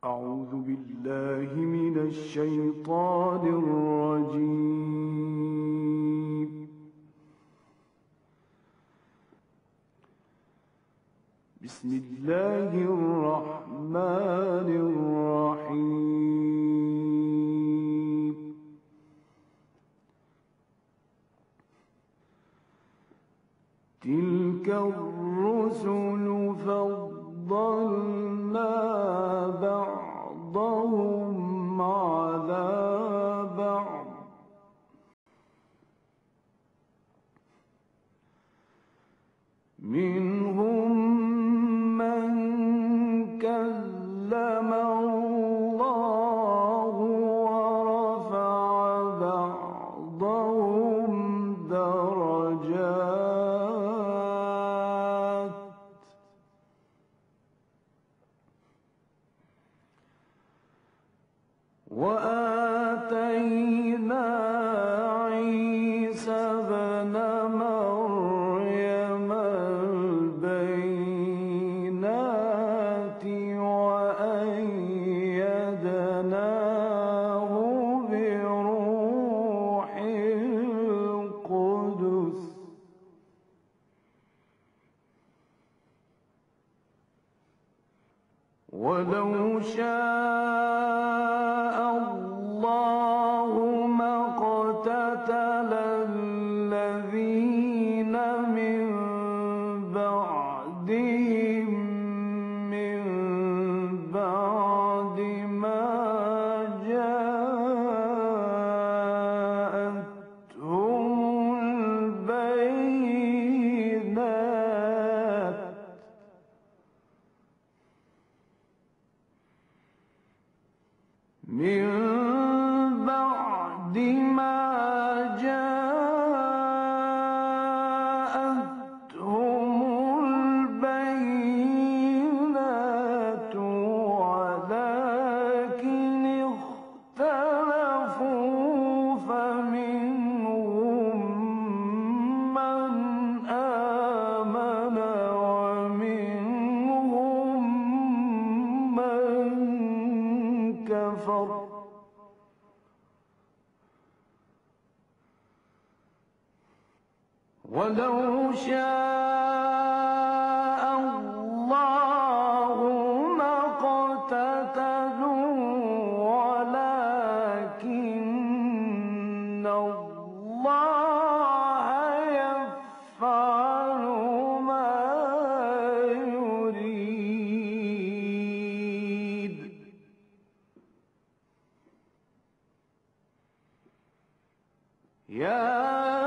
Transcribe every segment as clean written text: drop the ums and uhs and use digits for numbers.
أعوذ بالله من الشيطان الرجيم. بسم الله الرحمن الرحيم. تلك الرسل فضلنا بعضهم على بعض منهم من كلم الله ورفع بعضهم درجات وآتينا عيسى ابن مريم البينات وأيدناه بروح القدس ولو شاء الله ما اقتتل الذين من بعدهم من بعد ما جاءتهم البينات من بعد ما جاءتهم البينات ولكن اختلفوا فمنهم من آمن ومنهم من كفر ولو شاء الله ما اقتتلوا ولكن الله يفعل ما يريد. يا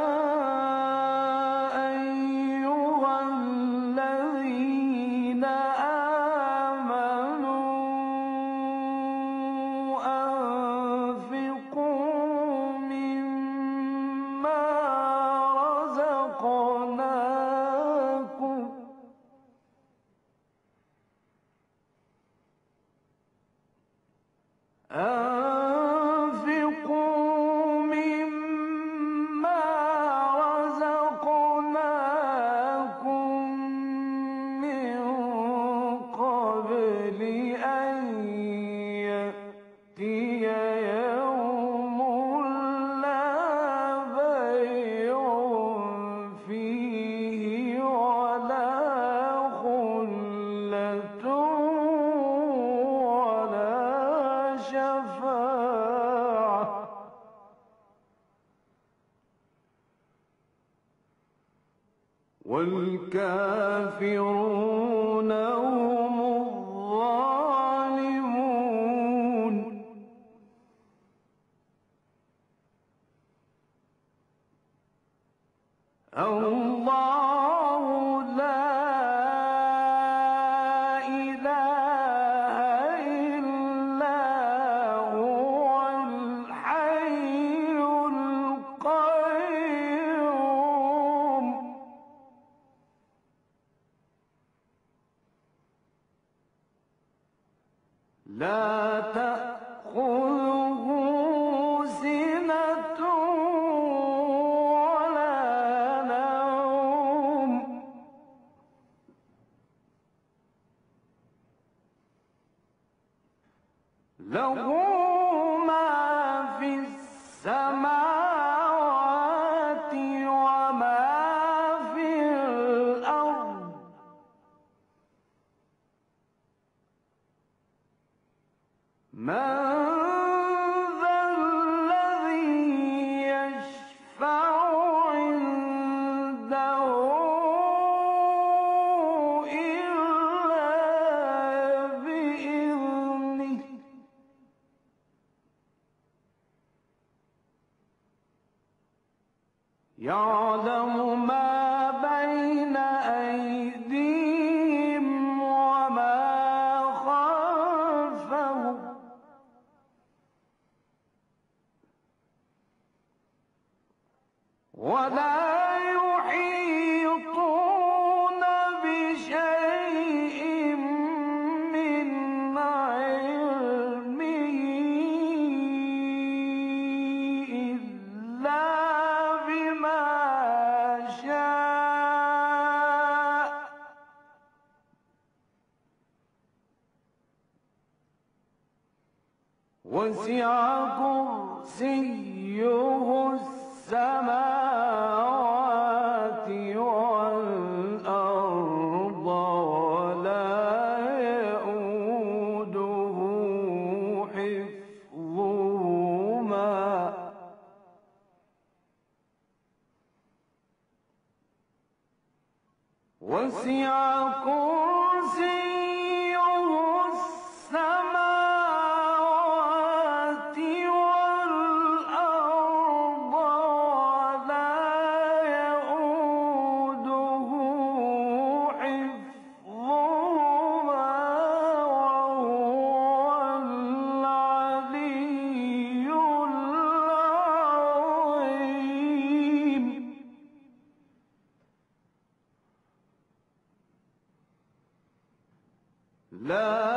أنفقوا مما رزقناكم من قبل أن يأتي يوم لا بيع فيه ولا خلة شفاعة والكافرون هم الظالمون. الله لا إله إلا هو الحي القيوم لا تأخذه سنة ولا نوم له ما في السماوات وما في الأرض من ذا الذي يشفع عنده إلا بإذنه يعلم ما بين أيديهم وما خلفهم ولا يحيطون بشيء من علمه إلا بما شاء وسع كرسيه السماوات والأرض ولا يئوده حفظهما وسع كرسيه السماوات والأرض ولا يئوده حفظهما وهو العلي العظيم لا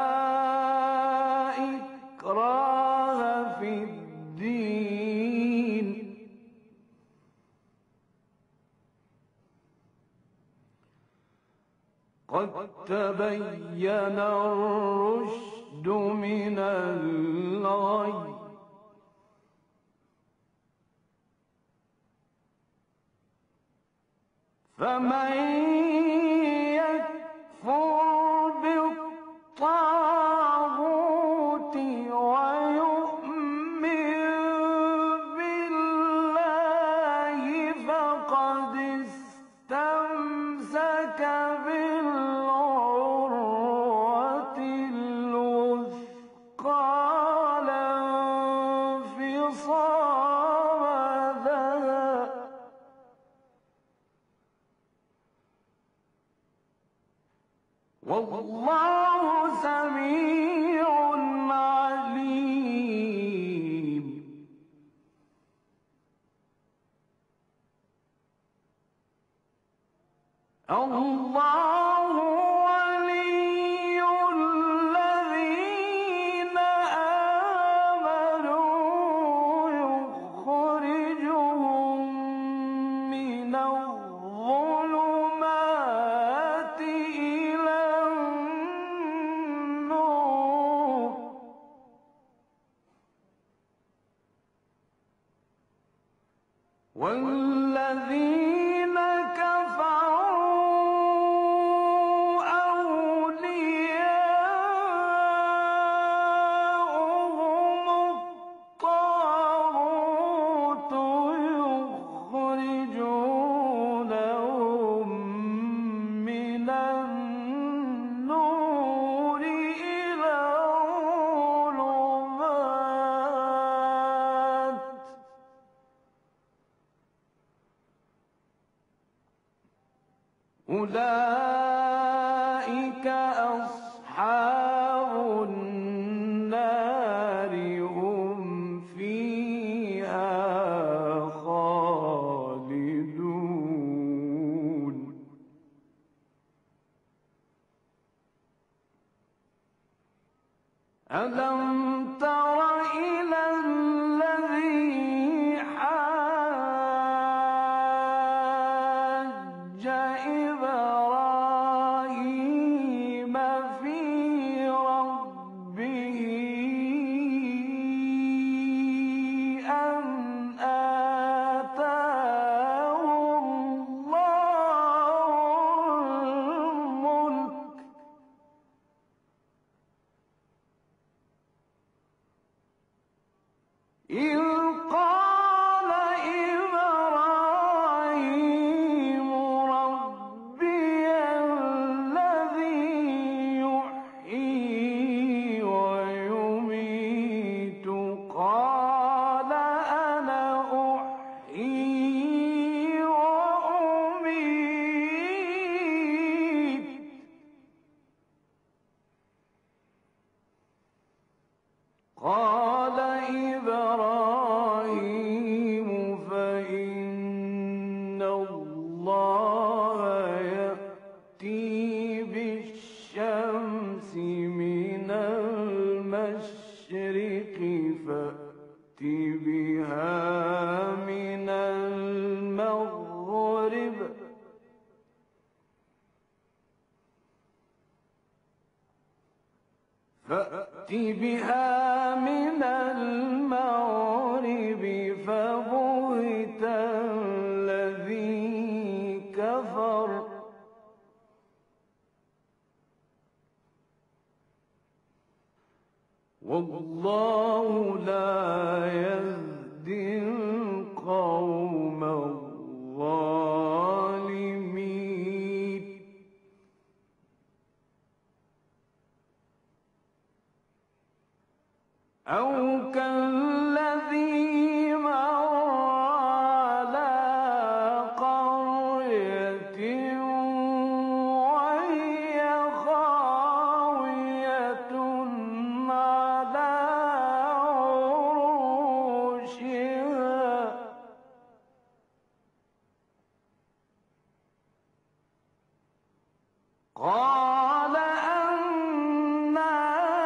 إكراه في الدين قد تبين الرشد من الغي فمن يكفر بالطاغوت ويؤمن بالله فقد استمسك بالعروة الوثقى لا انفصام لها والله سميع عليم الله ولي الذين آمنوا يخرجهم من الظلمات إلى النور والذين كفروا أولياؤهم الطاغوت يخرجونهم من النور إلى الظلمات أولئك أصحاب النار هم فيها خالدون ألم تر إلى الذي حاج إبراهيم في ربه إذ قال إبراهيم ربي الذي يحيي ويميت قال أنا أحيي وأميت قال إبراهيم فإن الله يأتي بالشمس من المشرق فأت بها من المغرب فأت بها من المغرب فبهت الذي كفر والله لا يهدي القوم الظالمين أو كالذي مر على قرية وهي خاوية على عروشها قال أنى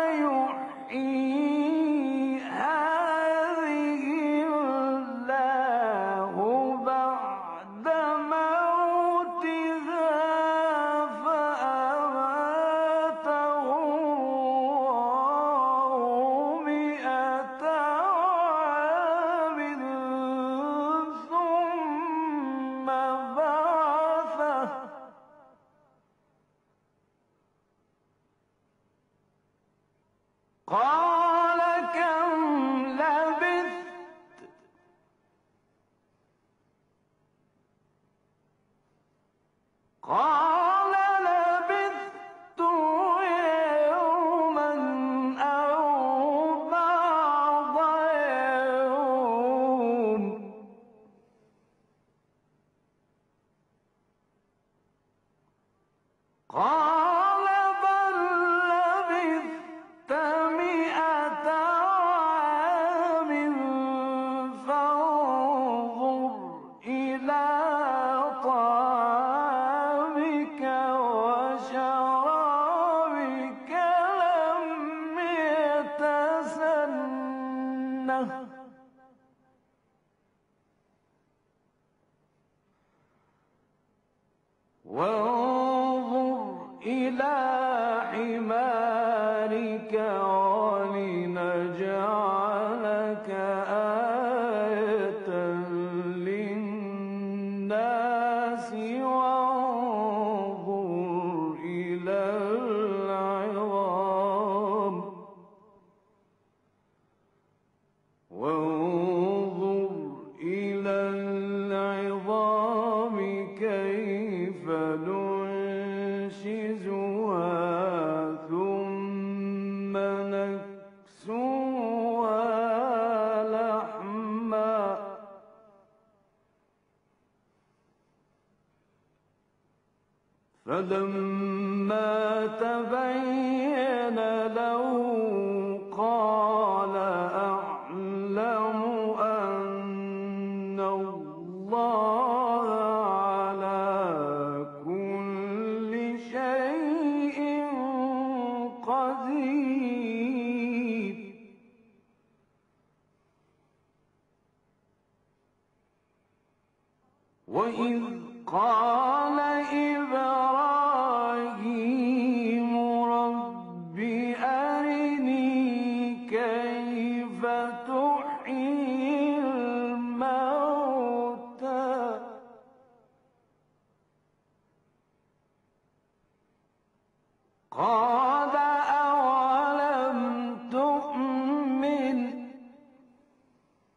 يحيي هذه الله بعد موتها فأماته الله 100 عام ثم بعثه قال كم لبثت قال لبثت يوما أو بعض يوم قال بل لبثت 100 عام فانظر إلى طعامك وشرابك لم يتسنه وانظر إلى حمارك ولنجعلك آية للناس وانظر إلى العظام كيف ننشزها ثم نكسوها لحما فلما تبين له قال أعلم أن الله على كل شيء قدير وإذ قال إبراهيم رب أرني كيف تحيي الموتى قال أولم تؤمن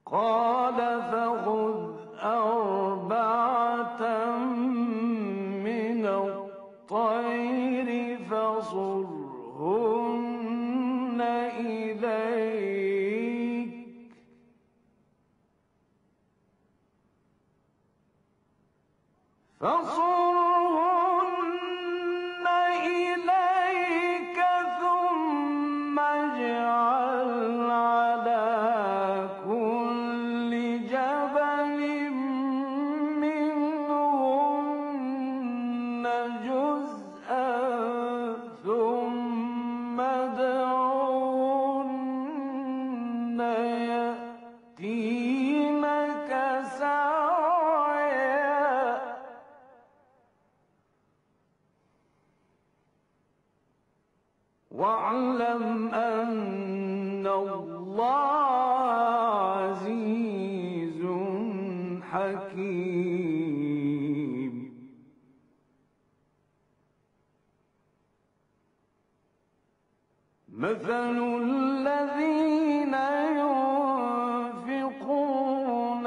قال فخذ أربعة من الطير فصرهن إليك ثم اجعل على كل جبل منهن جزءا ثم ادعهن يأتينك سعيا واعلم أن الله عزيز حكيم. مثل الذين ينفقون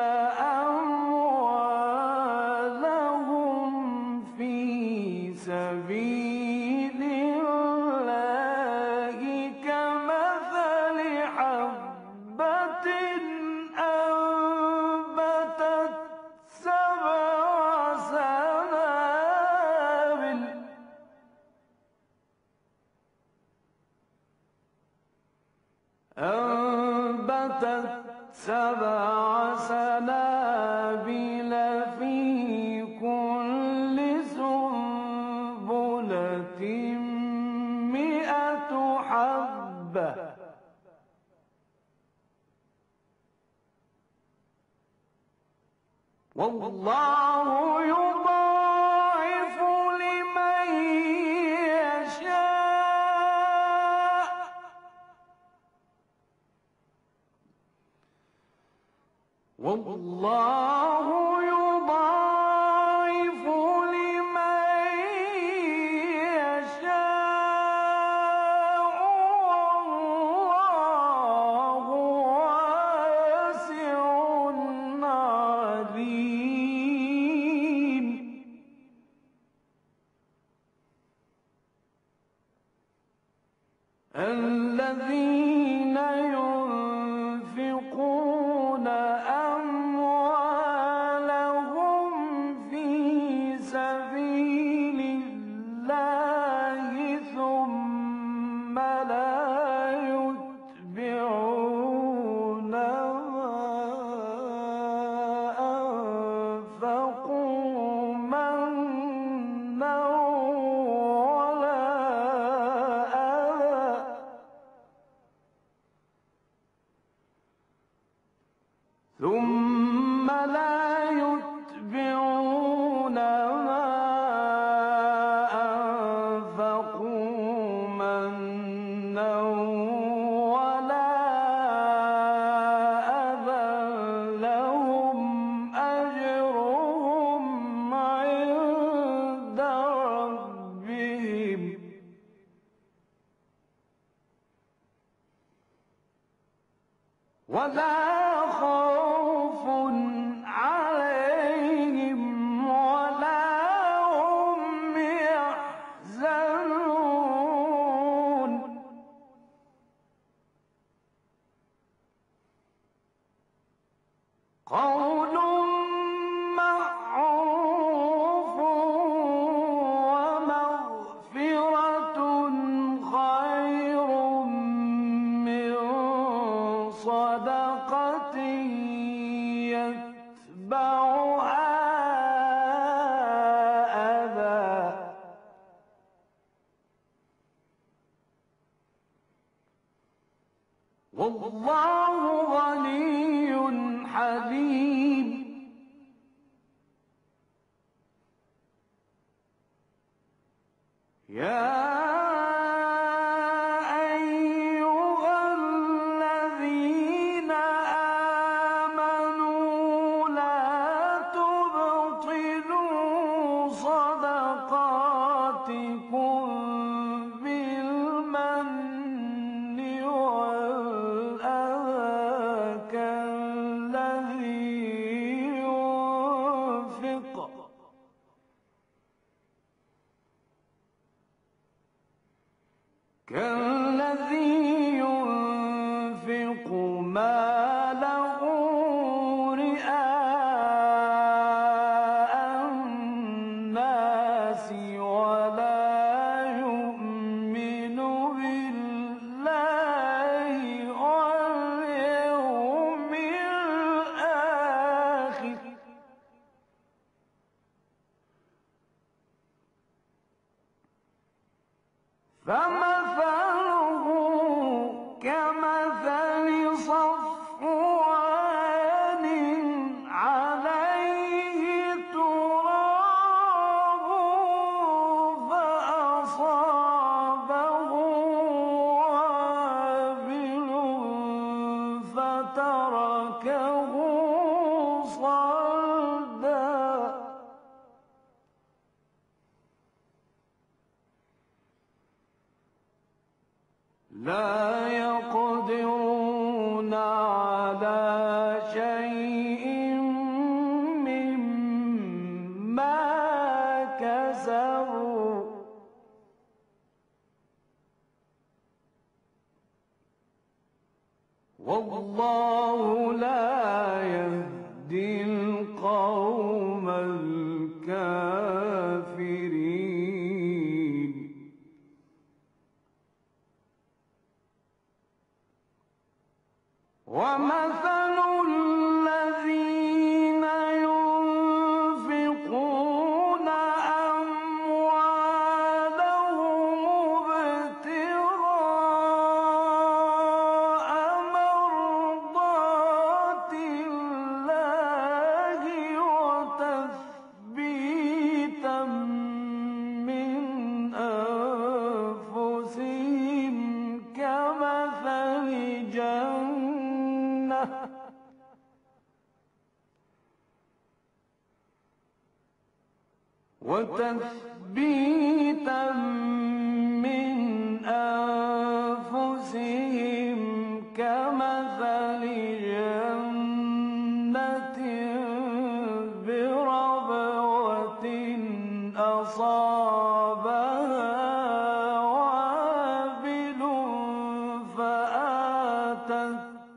أموالهم في سبيل الله كمثل حبة أنبتت سبع سنابل في كل سنبلة 100 حبة والله يضاعف لمن يشاء والله يضاعف لمن يشاء والله واسع عليم. الذين ينفقون أموالهم في سبيل الله ثم لا يتبعون ما أنفقوا منا ولا أذى ثم لا يتبعون ما أنفقوا منا ولا أذى لهم أجرهم عند ربهم ولا خوف عليهم ولا هم يحزنون. قول معروف ومغفرة خير من صدقة يتبعها أذى والله غني حليم. يا أيها الذين آمنوا لا تبطلوا صدقاتكم بالمن والأذى كالذي ينفق ماله رئاء الناس ولا يؤمن بالله واليوم الآخر فمثله كمثل صفوان عليه تراب فأصابه وابل فتركه صلدا لا يقدرون على شيء مما كسبوا والله لا يهدي القوم الكافرين ومثل الذين ينفقون أموالهم ابتغاء مرضات الله وتثبيتا من أنفسهم كمثل وتثبيتا من أنفسهم كمثل جنة بربوة أصابها وابل فآتت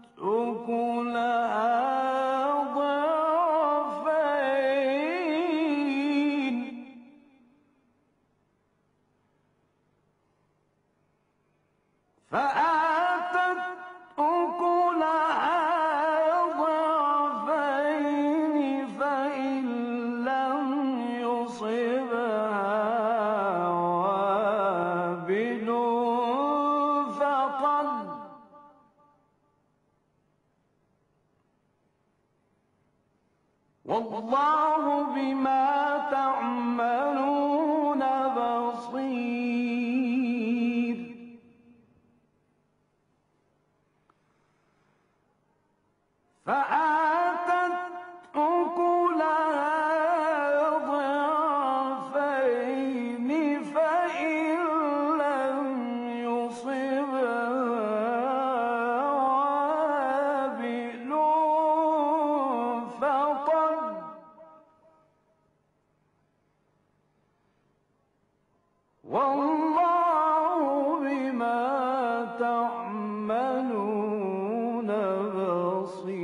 أكلها ضعفين فإن لم يصبها وابل فطل والله بما تعملون بصير فآتت أكلها ضعفين فإن لم يصبها وابل فطل والله بما تعملون بصير